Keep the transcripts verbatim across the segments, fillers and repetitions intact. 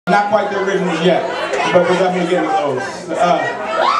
Not quite the originals yet, but we're definitely getting those. Uh,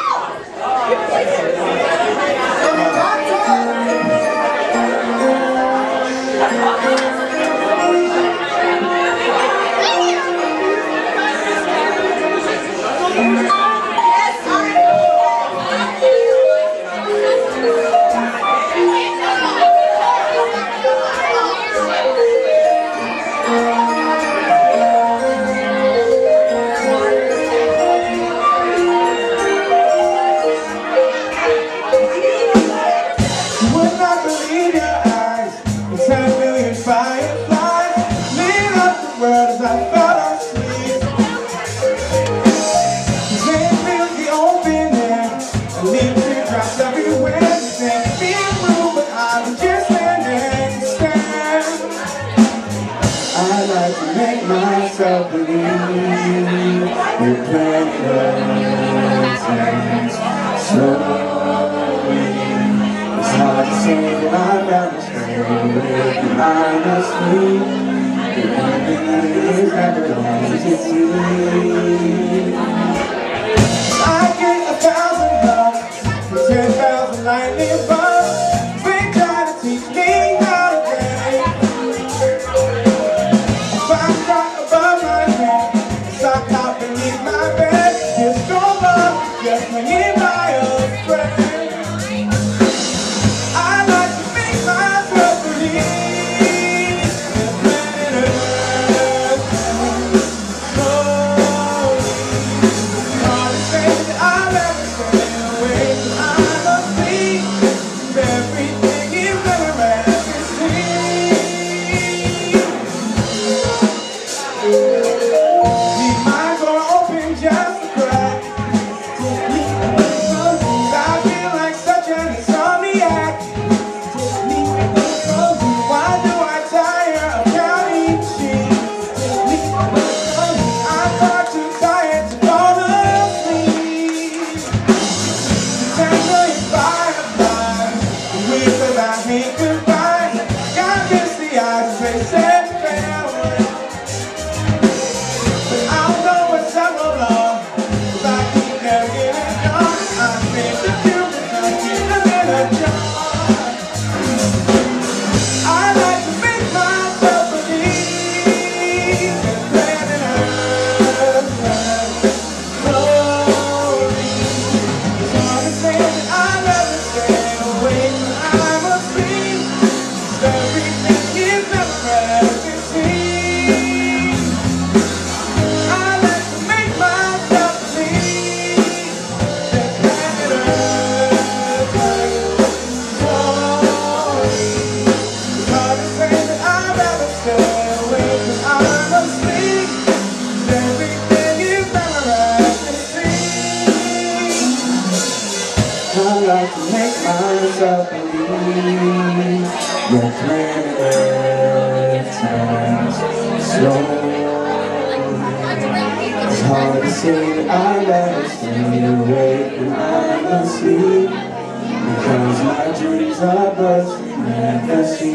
fireflies lit up the world as I fell asleep. They filled the open air and leave teardrops everywhere. You think being rude, but I was just standing stand. I like to make myself believe you're playing things slowly. It's hard to say that I'd rather stay away behind the screen. Everything is never going to see. I get a thousand bucks for ten thousand lightning bugs. They try to teach me how to dance. If I'm right above my head, sock out beneath my bed, just go love, just hanging by a thread. I like to make myself believe you're playing good times slowly. It's hard to say that I'd rather stay awake when I'm asleep, because my dreams are but fantasy.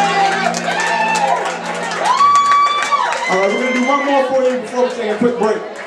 Alright, we're going to do one more for you before we take a quick break.